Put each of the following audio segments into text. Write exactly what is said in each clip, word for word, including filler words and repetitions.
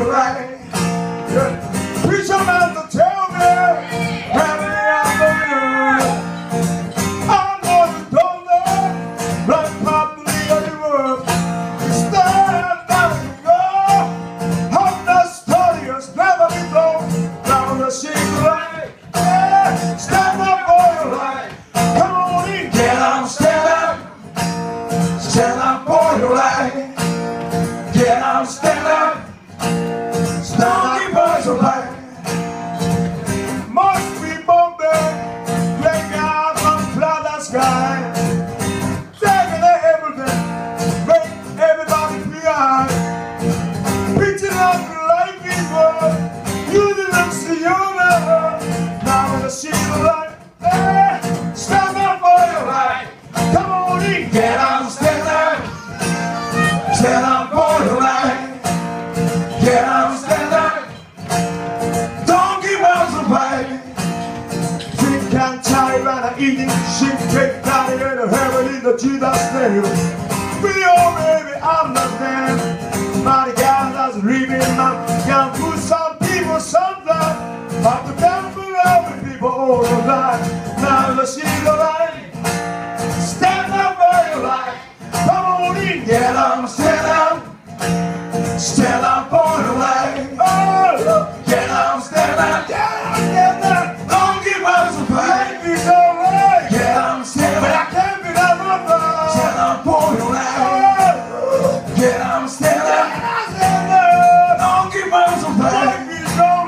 you right. Yeah. Preacher man to tell me, heaven I'm for you. I know you don't know, like probably of the world. Stand down and go. I'm not studious, never be told. Down the sheet right. Yeah. Stand up for your right. Come on in, get on, stand up. Stand up for your right. Get on, stand up. Stonky boys are like must be bumping, playing out on cloud sky, taking everything, make everybody fly, preaching out the light people, you didn't see you never, now in the sheet of light, hey, stand up for your right, come on in, get on, stand up, stand up for your right. Get on, stand up. Don't give us a fight. Drink and chive and eating shit cake down in the heaven in the Jesus name. We all baby, I'm not man. My God does living man. Can put some people sometimes. But the temple of the people all the time. Now the sheet of light. Stand up for your life. Come on in, get on, stand up. Stand up for the light. Oh, get up, stand up, get up, get up. Don't give us a fight. Be so right. Get up, stand up. But I can't be that mother. Stand up for the light. Oh, get up, stand up, stand up. Don't give us a fight. Be so right.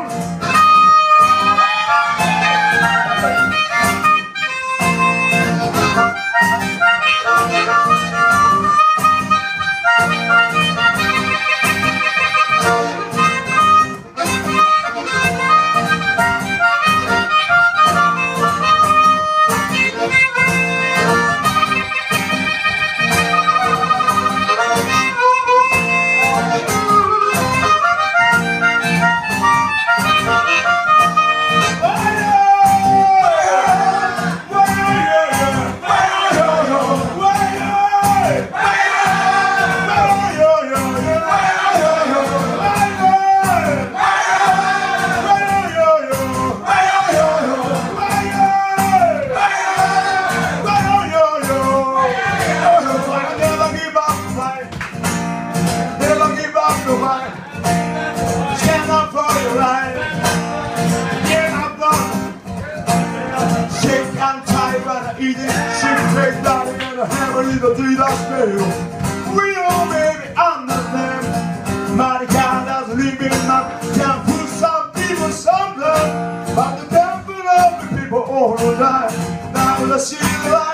Stand up for your right. Get up, done. Shake and tie, brother, eat it. Shake, break down, and the hammer in the three dust nail. We all baby, I'm not them. Mighty God does living man. Can put some people some blood. But the temple of the people all will die. Now let's see the light.